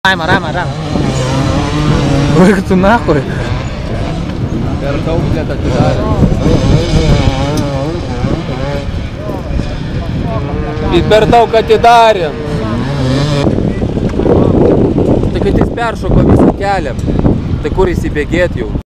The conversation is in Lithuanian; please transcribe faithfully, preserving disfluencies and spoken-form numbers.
Rama, Rama, Rama. Ой, tu nahoj. Per daug net atidarė. Per daug atidarėm. Tai kad jis peršoko visą kelią, tai kur įsibėgėt jau?